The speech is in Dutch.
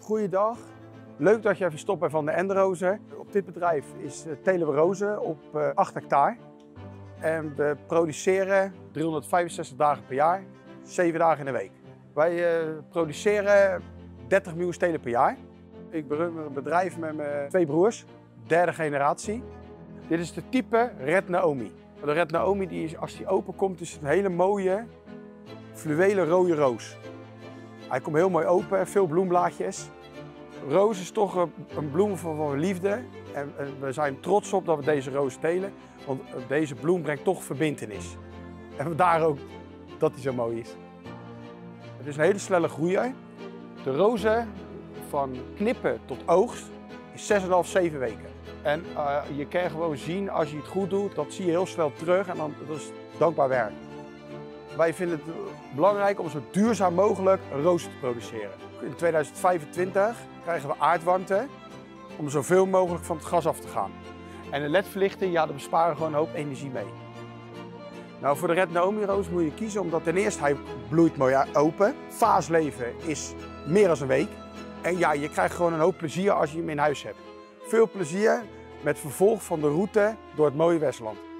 Goeiedag, leuk dat je even stopt bij Van de Ende-rozen. Op dit bedrijf telen we rozen op 8 hectare. En we produceren 365 dagen per jaar, 7 dagen in de week. Wij produceren 30 miljoen stelen per jaar. Ik run een bedrijf met mijn 2 broers, derde generatie. Dit is de type Red Naomi. De Red Naomi, als die open komt, is het een hele mooie fluwelen rode roos. Hij komt heel mooi open, veel bloemblaadjes. Roos is toch een bloem van liefde. En we zijn trots op dat we deze roos telen, want deze bloem brengt toch verbintenis. En vandaar ook dat hij zo mooi is. Het is een hele snelle groeier. De rozen van knippen tot oogst is 6,5, 7 weken. En je kan gewoon zien, als je het goed doet, dat zie je heel snel terug en dat is dankbaar werk. Wij vinden het belangrijk om zo duurzaam mogelijk rozen te produceren. In 2025 krijgen we aardwarmte om zoveel mogelijk van het gas af te gaan. En de ledverlichting, ja, daar besparen we gewoon een hoop energie mee. Nou, voor de Red Naomi roos moet je kiezen omdat ten eerste hij bloeit mooi open. Vaasleven is meer dan een week. En ja, je krijgt gewoon een hoop plezier als je hem in huis hebt. Veel plezier met vervolg van de route door het mooie Westland.